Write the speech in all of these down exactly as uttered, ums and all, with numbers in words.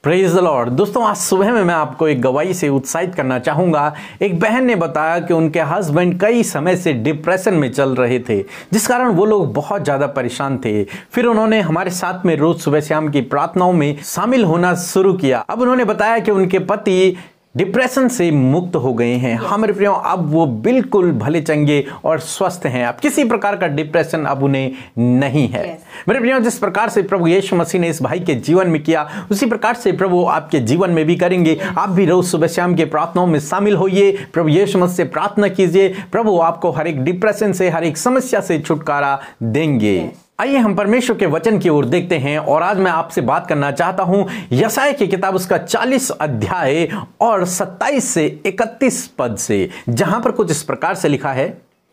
Praise the Lord. दोस्तों, आज सुबह में मैं आपको एक गवाही से उत्साहित करना चाहूंगा। एक बहन ने बताया कि उनके हस्बैंड कई समय से डिप्रेशन में चल रहे थे, जिस कारण वो लोग बहुत ज़्यादा परेशान थे। फिर उन्होंने हमारे साथ में रोज सुबह शाम की प्रार्थनाओं में शामिल होना शुरू किया। अब उन्होंने बताया कि उनके पति डिप्रेशन से मुक्त हो गए हैं। हाँ मेरे प्रियो, अब वो बिल्कुल भले चंगे और स्वस्थ हैं। अब किसी प्रकार का डिप्रेशन अब उन्हें नहीं है। yes. मेरे प्रियो, जिस प्रकार से प्रभु यीशु मसीह ने इस भाई के जीवन में किया, उसी प्रकार से प्रभु आपके जीवन में भी करेंगे। yes. आप भी रोज सुबह शाम के प्रार्थनाओं में शामिल होइए, प्रभु यीशु मसीह से प्रार्थना कीजिए। प्रभु आपको हर एक डिप्रेशन से, हर एक समस्या से छुटकारा देंगे। yes. आइए हम परमेश्वर के वचन की ओर देखते हैं। और आज मैं आपसे बात करना चाहता हूं यशायाह की किताब उसका चालीस अध्याय और सत्ताईस से इकतीस पद से, जहां पर कुछ इस प्रकार से लिखा है,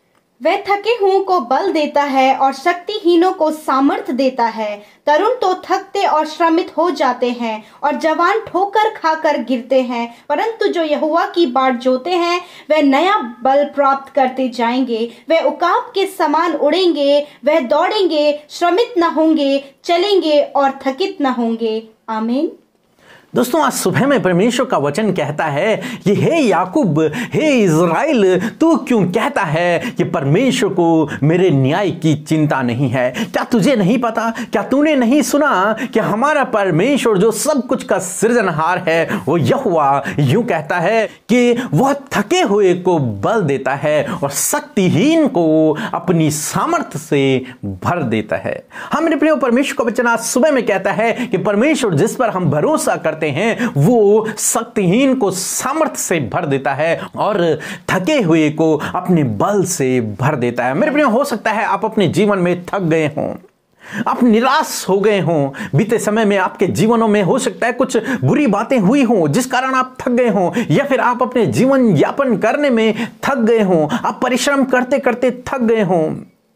वह थके हुओं को बल देता है और शक्तिहीनों को सामर्थ देता है। तरुण तो थकते और श्रमित हो जाते हैं और जवान ठोकर खाकर गिरते हैं, परंतु जो यहोवा की बाट जोते हैं वह नया बल प्राप्त करते जाएंगे। वह उकाब के समान उड़ेंगे, वह दौड़ेंगे, श्रमित न होंगे, चलेंगे और थकित न होंगे। आमीन। दोस्तों, आज सुबह में परमेश्वर का वचन कहता है कि हे याकूब, हे इज़राइल, तू क्यों कहता है कि परमेश्वर को मेरे न्याय की चिंता नहीं है? क्या तुझे नहीं पता? क्या तूने नहीं सुना कि हमारा परमेश्वर जो सब कुछ का सृजनहार है, वो यहोवा यूं कहता है कि वह थके हुए को बल देता है और शक्तिहीन को अपनी सामर्थ्य से भर देता है। हाँ मेरे प्रिय, परमेश्वर का वचन आज सुबह में कहता है कि परमेश्वर जिस पर हम भरोसा करते हैं वो शक्तिहीन को सामर्थ्य से भर देता है और थके हुए को अपने बल से भर देता है। मेरे प्रिय, हो सकता है आप अपने जीवन में थक गए हों, आप निराश हो गए हों, बीते समय में आपके जीवनों में हो सकता है कुछ बुरी बातें हुई हों जिस कारण आप थक गए हों, या फिर आप अपने जीवन यापन करने में थक गए हों, आप परिश्रम करते करते थक गए हों।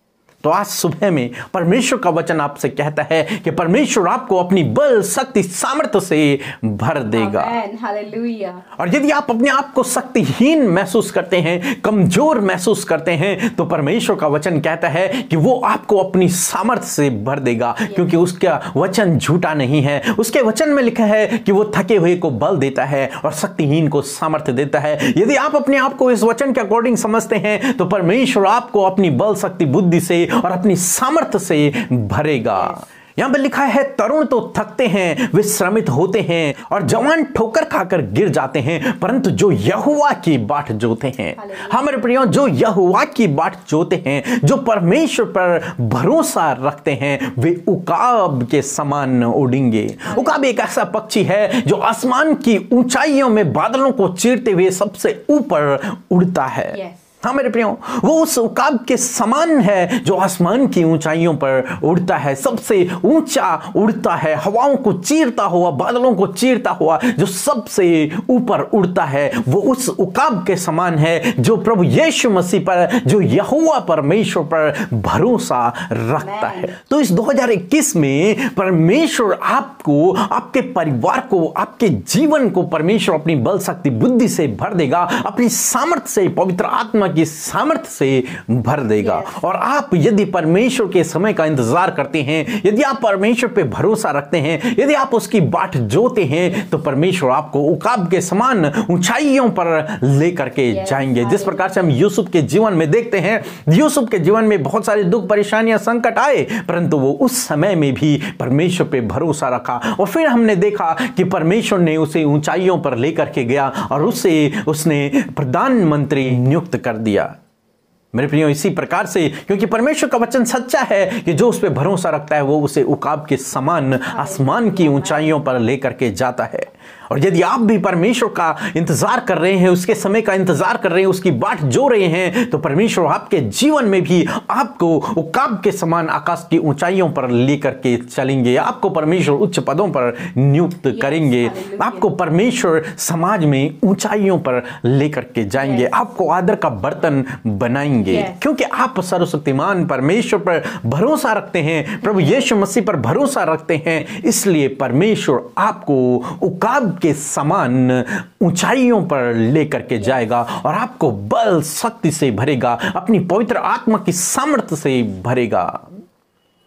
तो आज सुबह में परमेश्वर का वचन आपसे कहता है कि परमेश्वर आपको अपनी बल, शक्ति, सामर्थ्य से भर देगा। हालेलुया। और यदि आप अपने आप को शक्तिहीन महसूस करते हैं, कमजोर महसूस करते हैं, तो परमेश्वर का वचन कहता है कि वो आपको अपनी सामर्थ्य से भर देगा, क्योंकि उसका वचन झूठा नहीं है। उसके वचन में लिखा है कि वो थके हुए को बल देता है और शक्तिहीन को सामर्थ्य देता है। यदि आप अपने आप को इस वचन के अकॉर्डिंग समझते हैं तो परमेश्वर आपको अपनी बल, शक्ति, बुद्धि से और अपनी सामर्थ्य से भरेगा। यहां पर लिखा है, तरुण तो थकते हैं, वे श्रमित होते हैं और जवान ठोकर खाकर गिर जाते हैं, परंतु जो यहोवा की बाट जोते हैं, हमारे प्रियो, जो यहोवा की बाट जोते हैं, जो परमेश्वर पर भरोसा रखते हैं, वे उकाब के समान उड़ेंगे। उकाब एक ऐसा पक्षी है जो आसमान की ऊंचाइयों में बादलों को चीरते हुए सबसे ऊपर उड़ता है। हाँ मेरे प्रियो, वो उस उकाब के समान है जो आसमान की ऊंचाइयों पर उड़ता है, सबसे ऊंचा उड़ता है, हवाओं को चीरता हुआ, बादलों को चीरता हुआ जो सबसे ऊपर उड़ता है, वो उस उकाब के समान है जो प्रभु यीशु मसीह पर, जो यहोवा परमेश्वर पर भरोसा रखता है। तो इस दो हज़ार इक्कीस में परमेश्वर आपको, आपके परिवार को, आपके जीवन को परमेश्वर अपनी बल, शक्ति, बुद्धि से भर देगा, अपनी सामर्थ्य से, पवित्र आत्मा की सामर्थ्य से भर देगा। yes. और आप यदि परमेश्वर के समय का इंतजार करते हैं, यदि आप परमेश्वर पे भरोसा रखते हैं, यदि आप उसकी बाट जोते हैं, तो परमेश्वर आपको उकाब के समान ऊंचाइयों पर लेकर के yes. जाएंगे। जिस प्रकार से हम यूसुफ के जीवन में देखते हैं, यूसुफ के जीवन में बहुत सारे दुख, परेशानियां, संकट आए, परंतु वो उस समय में भी परमेश्वर पे भरोसा रखा और फिर हमने देखा कि परमेश्वर ने उसे ऊंचाइयों पर लेकर के गया और उसे उसने प्रधानमंत्री नियुक्त कर दिया। मेरे प्रियो, इसी प्रकार से, क्योंकि परमेश्वर का वचन सच्चा है कि जो उस पर भरोसा रखता है वो उसे उकाब के समान आसमान की ऊंचाइयों पर लेकर के जाता है। और यदि आप भी परमेश्वर का इंतजार कर रहे हैं, उसके समय का इंतजार कर रहे हैं, उसकी बाट जो रहे हैं, तो परमेश्वर आपके जीवन में भी आपको उकाब के समान आकाश की ऊंचाइयों पर लेकर के चलेंगे। आपको परमेश्वर उच्च पदों पर नियुक्त करेंगे, आपको परमेश्वर समाज में ऊंचाइयों पर लेकर के जाएंगे, आपको आदर का बर्तन बनाएंगे, क्योंकि आप सर्वशक्तिमान परमेश्वर पर भरोसा रखते हैं, प्रभु यीशु मसीह पर भरोसा रखते हैं। इसलिए परमेश्वर आपको उकाब के समान ऊंचाइयों पर लेकर के जाएगा और आपको बल, शक्ति से भरेगा, अपनी पवित्र आत्मा की सामर्थ्य से भरेगा।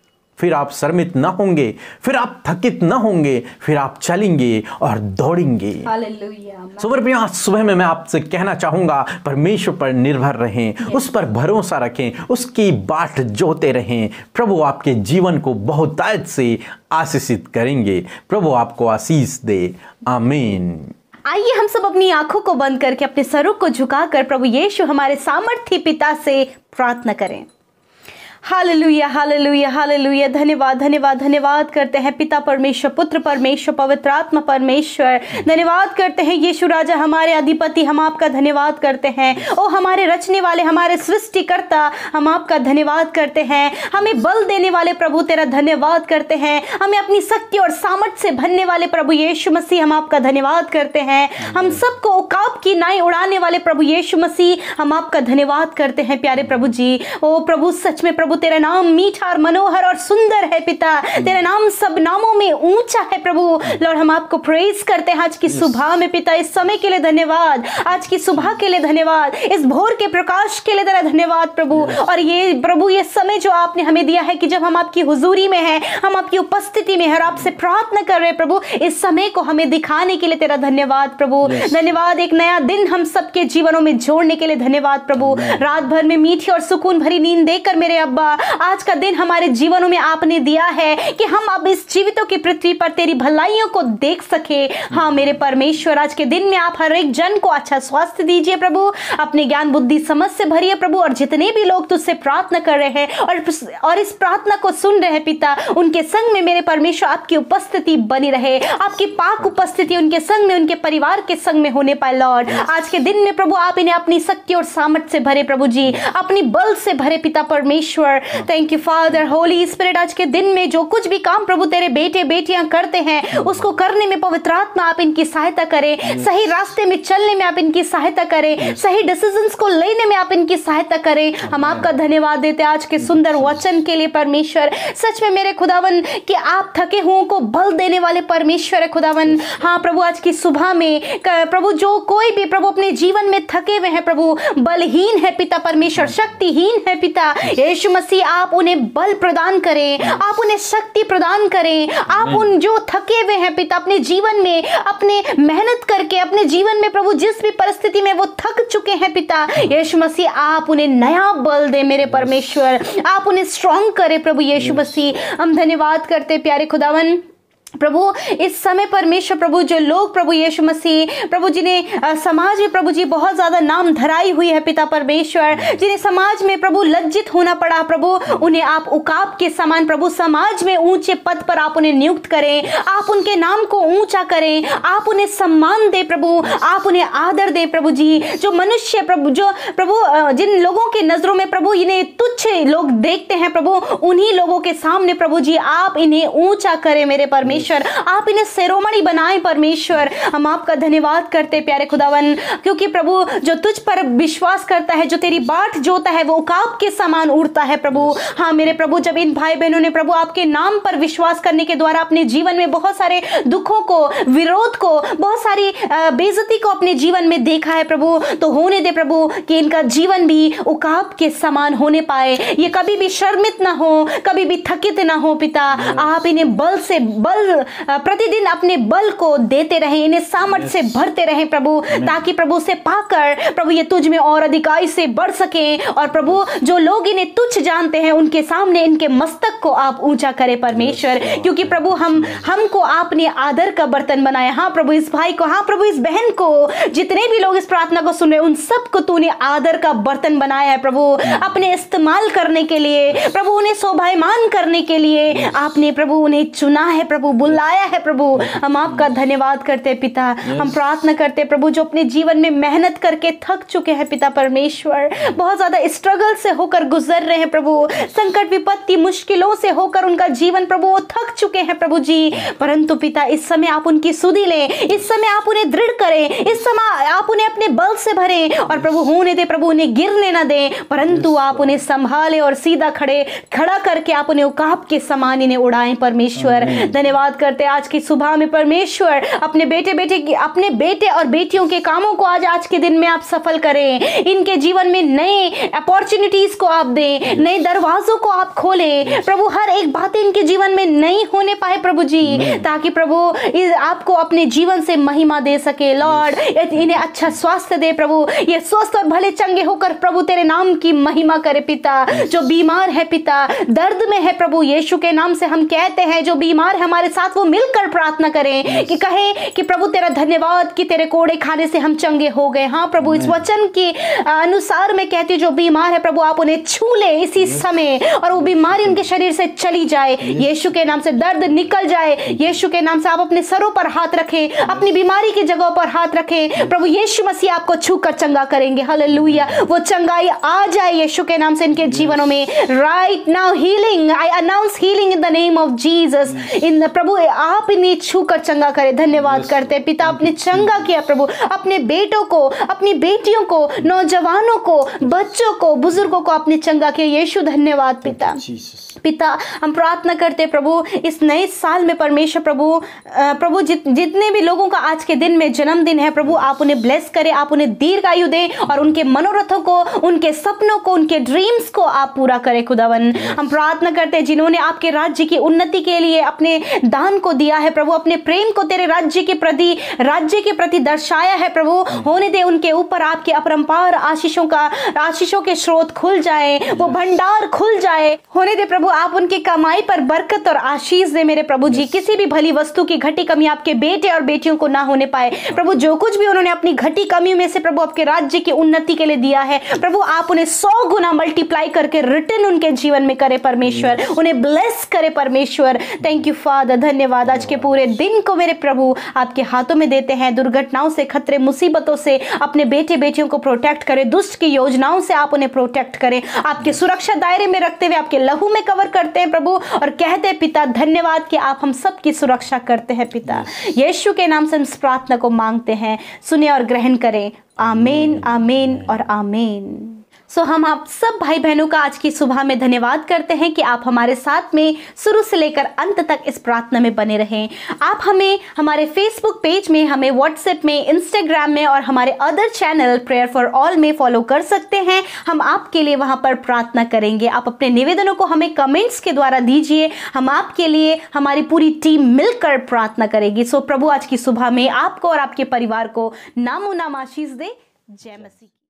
फिर आप शर्मित न होंगे, फिर आप थकित न होंगे, फिर आप चलेंगे और दौड़ेंगे। हालेलुया। सुपर प्रिय, आज सुबह में मैं आपसे कहना चाहूंगा, परमेश्वर पर निर्भर रहें, उस पर भरोसा रखें, उसकी बाट जोते रहें। प्रभु आपके जीवन को बहुतायत से आशीषित करेंगे। प्रभु आपको आशीष दे। आमीन। आइए हम सब अपनी आंखों को बंद करके अपने सरों को झुकाकर प्रभु यीशु हमारे सामर्थी पिता से प्रार्थना करें। Hallelujah, hallelujah, hallelujah. धन्यवाद, धन्यवाद, धन्यवाद करते हैं पिता परमेश्वर, पुत्र परमेश्वर, पवित्र आत्मा परमेश्वर। धन्यवाद करते हैं यीशु राजा हमारे अधिपति, हम आपका धन्यवाद करते हैं। ओ हमारे रचने वाले, हमारे सृष्टिकर्ता, हम आपका धन्यवाद करते हैं। हमें बल देने वाले प्रभु तेरा धन्यवाद करते हैं। हमें अपनी शक्ति और सामर्थ से भरने वाले प्रभु यीशु मसीह, हम आपका धन्यवाद करते हैं। हम सबको उकाब की नाई उड़ाने वाले प्रभु यीशु मसीह, हम आपका धन्यवाद करते हैं प्यारे प्रभु जी। ओ प्रभु, सच में प्रभु तेरा नाम मीठा और मनोहर और सुंदर है पिता। तेरा नाम सब नामों में ऊंचा है प्रभु। लॉर्ड, हम आपको प्रेज करते हैं आज की सुबह में पिता। इस समय के लिए धन्यवाद, आज की सुबह के लिए धन्यवाद, इस भोर के प्रकाश के लिए तेरा धन्यवाद प्रभु। और ये प्रभु, ये समय जो आपने हमें दिया है कि जब हम आपकी हुजूरी में हैं, हम आपकी उपस्थिति में हैं और आपसे प्रार्थना कर रहे हैं प्रभु, इस समय को हमें दिखाने के लिए तेरा धन्यवाद प्रभु। धन्यवाद, एक नया दिन हम सबके जीवनों में जोड़ने के लिए धन्यवाद प्रभु। रात भर में मीठी और सुकून भरी नींद देकर मेरे अब्बा, आज का दिन हमारे जीवनों में आपने दिया है कि हम अब इस जीवितों की पृथ्वी पर तेरी भलाइयों को देख सके। हाँ मेरे परमेश्वर, आज के दिन में आप हर एक जन को अच्छा स्वास्थ्य दीजिए प्रभु, अपने ज्ञान बुद्धि समझ से भरिए प्रभु। और जितने भी लोग तुझसे प्रार्थना कर रहे हैं और और इस प्रार्थना को सुन रहे हैं पिता, उनके संग में मेरे परमेश्वर आपकी उपस्थिति बनी रहे, आपकी पाक उपस्थिति उनके संग में, उनके परिवार के संग में होने पाए। लॉर्ड, आज के दिन में प्रभु आप इन्हें अपनी शक्ति और सामर्थ्य से भरे प्रभु जी, अपनी बल से भरे पिता परमेश्वर। Thank you father, holy spirit, आज के दिन में जो कुछ भी काम प्रभु तेरे बेटे बेटियां करते हैं, उसको करने में पवित्र आत्मा आप इनकी सहायता करें, सही रास्ते में चलने में आप इनकी सहायता करें, सही डिसीजंस को लेने में आप इनकी सहायता करें। हम आपका धन्यवाद देते हैं आज के सुंदर वचन के लिए परमेश्वर। सच में मेरे खुदावन कि आप थके हुओं को बल देने वाले परमेश्वर है खुदावन। हाँ प्रभु, आज की सुबह में प्रभु जो कोई भी प्रभु अपने जीवन में थके हुए हैं प्रभु, बलहीन है पिता परमेश्वर, शक्तिहीन है पिता यीशु मसीह, आप उन्हें बल प्रदान करें, आप उन्हें शक्ति प्रदान करें। आप उन जो थके हुए हैं पिता, अपने जीवन में अपने मेहनत करके अपने जीवन में प्रभु जिस भी परिस्थिति में वो थक चुके हैं पिता यीशु मसीह, आप उन्हें नया बल दे मेरे परमेश्वर, आप उन्हें स्ट्रॉन्ग करें प्रभु यीशु मसीह। हम धन्यवाद करते प्यारे खुदावन प्रभु। इस समय परमेश्वर प्रभु जो लोग प्रभु यीशु मसीह प्रभु जिन्हें समाज में प्रभु जी बहुत ज्यादा नाम धराई हुई है पिता परमेश्वर, जिन्हें समाज में प्रभु लज्जित होना पड़ा प्रभु, उन्हें आप उकाब के समान प्रभु समाज में ऊंचे पद पर आप उन्हें नियुक्त करें, आप उनके नाम को ऊंचा करें, आप उन्हें सम्मान दे प्रभु, आप उन्हें आदर दे प्रभु जी। जो मनुष्य प्रभु जो प्रभु जिन लोगों के नजरों में प्रभु इन्हें तुच्छ लोग देखते हैं प्रभु, उन्हीं लोगों के सामने प्रभु जी आप इन्हें ऊंचा करें मेरे परमेश्वर, आप इन्हें शिरोमणि बनाएं परमेश्वर। हम आपका धन्यवाद करते प्यारे खुदावन, क्योंकि प्रभु जो तुझ पर विश्वास करता है, जो तेरी बाट जोता है, वो उकाब के समान उड़ता है प्रभु। हाँ मेरे प्रभु, जब इन भाई बहनों ने प्रभु आपके नाम पर विश्वास करने के द्वारा अपने जीवन में बहुत सारे दुखों को, विरोध को, बहुत सारी बेइज्जती को अपने जीवन में देखा है प्रभु, तो होने दे प्रभु कि इनका जीवन भी उकाब के समान होने पाए, ये कभी भी शर्मित ना हो, कभी भी थकित ना हो पिता। आप इन्हें बल से बल प्रतिदिन अपने बल को देते रहें, इन्हें सामर्थ से भरते रहें प्रभु, ताकि प्रभु से पाकर प्रभु ये तुझ में और अधिकाई से बढ़ सके। और प्रभु जो लोग इन्हें तुच्छ जानते हैं, उनके सामने इनके मस्तक को आप ऊंचा करें परमेश्वर, क्योंकि प्रभु हम हमको आपने आदर का बर्तन बनाया। हाँ प्रभु, इस भाई को, हाँ प्रभु इस बहन को, जितने भी लोग इस प्रार्थना को सुन रहे हैं, उन सबको तूने आदर का बर्तन बनाया है प्रभु, अपने इस्तेमाल करने के लिए प्रभु, उन्हें शोभायमान करने के लिए आपने प्रभु उन्हें चुना है प्रभु, बुलाया है प्रभु। हम आपका धन्यवाद करते पिता। हम प्रार्थना करते प्रभु जो अपने जीवन में मेहनत करके थक चुके हैं पिता परमेश्वर, बहुत ज्यादा स्ट्रगल से होकर गुजर रहे हैं प्रभु, संकट विपत्ति मुश्किलों से होकर उनका जीवन प्रभु वो थक चुके हैं प्रभु जी, परंतु पिता इस समय आप उनकी सुधि लें, इस समय आप उन्हें दृढ़ करें, इस समय आप उन्हें अपने बल से भरें और प्रभु होने दे प्रभु, उन्हें गिरने ना दें, परंतु आप उन्हें संभाले और सीधा खड़े खड़ा करके आप उन्हें उकाब के समान इन्हें उड़ाएं परमेश्वर। धन्यवाद धन्यवाद करते हैं आज की सुबह में परमेश्वर अपने बेटे बेटे की अपने बेटे और बेटियों के कामों को आज आज के दिन में आप सफल करें। इनके जीवन में नए अपॉर्चुनिटीज को आप दें, नए दरवाजों को आप खोलें प्रभु। हर एक बात इनके जीवन में नहीं होने पाए प्रभु जी, ताकि प्रभु आपको अपने जीवन से महिमा दे सके। लॉर्ड इन्हें अच्छा स्वास्थ्य दे प्रभु, ये स्वस्थ और भले चंगे होकर प्रभु तेरे नाम की महिमा करे पिता। जो बीमार है पिता, दर्द में है प्रभु, यीशु के नाम से हम कहते हैं जो बीमार है हमारे साथ वो मिलकर प्रार्थना करें कि कहे कि प्रभु तेरा धन्यवाद कि तेरे कोड़े खाने से हम चंगे हो गए। हाँ प्रभु, इस वचन के अनुसार मैं कहती हूँ जो बीमार है प्रभु आप उन्हें छू ले इसी समय और वो बीमारी उनके शरीर से चली जाए। यीशु के नाम से दर्द निकल जाए। यीशु के नाम से आप अपने सरों पर हाथ रखें, अपनी बीमारी की जगहों पर हाथ रखें प्रभु। यीशु मसीह आपको छूकर चंगा करेंगे। हालेलुया, वो चंगाई आ जाए यीशु के नाम से इनके जीवनों में। Right now healing, I announce healing in the name of Jesus. इन प्रभु आप इन्हें छूकर चंगा करें। धन्यवाद करते हैं पिता, आपने चंगा किया प्रभु अपने बेटों को, अपनी बेटियों को, नौजवानों को, बच्चों को, बुजुर्गों को आपने चंगा किया। यीशु धन्यवाद पिता। पिता हम प्रार्थना करते प्रभु इस नए साल में परमेश्वर प्रभु प्रभु जित, जितने भी लोगों का आज के दिन में जन्मदिन है प्रभु आप उन्हें ब्लेस करें, आप उन्हें दीर्घायु दें और उनके मनोरथों को, उनके सपनों को, उनके ड्रीम्स को आप पूरा करें खुदावन। हम प्रार्थना करते हैं जिन्होंने आपके राज्य की उन्नति के लिए अपने दान को दिया है प्रभु, अपने प्रेम को तेरे राज्य के प्रति राज्य के प्रति दर्शाया है प्रभु, होने दे उनके ऊपर आपके अपरंपार आशीषों का आशीषों के स्रोत खुल जाए, वो भंडार खुल जाए। होने दे प्रभु आप उनकी कमाई पर बरकत और आशीष दे मेरे प्रभु जी। किसी भी भली वस्तु की घटी कमी आपके बेटे और बेटियों को ना होने पाए प्रभु। जो कुछ भी उन्होंने अपनी घटी कमी में से प्रभु आपके राज्य की उन्नति के लिए दिया है प्रभु आप उन्हें सौ गुना मल्टीप्लाई करके रिटर्न उनके जीवन में करे परमेश्वर, उन्हें ब्लेस करे परमेश्वर। थैंक यू फादर, धन्यवाद। आज के पूरे दिन को मेरे प्रभु आपके हाथों में देते हैं। दुर्घटनाओं से, खतरे, मुसीबतों से अपने बेटे बेटियों को प्रोटेक्ट करें, दुष्ट की योजनाओं से आप उन्हें प्रोटेक्ट करें, आपके सुरक्षा दायरे में रखते हुए आपके लहू में कवर करते हैं प्रभु और कहते हैं पिता धन्यवाद कि आप हम सब की सुरक्षा करते हैं पिता। यीशु के नाम से हम इस प्रार्थना को मांगते हैं, सुने और ग्रहण करें। आमीन, आमीन और आमीन। सो so, हम आप सब भाई बहनों का आज की सुबह में धन्यवाद करते हैं कि आप हमारे साथ में शुरू से लेकर अंत तक इस प्रार्थना में बने रहें। आप हमें हमारे फेसबुक पेज में, हमें व्हाट्सएप में, इंस्टाग्राम में और हमारे other channel prayer for all में फॉलो कर सकते हैं। हम आपके लिए वहां पर प्रार्थना करेंगे। आप अपने निवेदनों को हमें कमेंट्स के द्वारा दीजिए, हम आपके लिए, हमारी पूरी टीम मिलकर प्रार्थना करेगी। सो so, प्रभु आज की सुबह में आपको और आपके परिवार को नामो नाम आशीष दे। जय मसीह।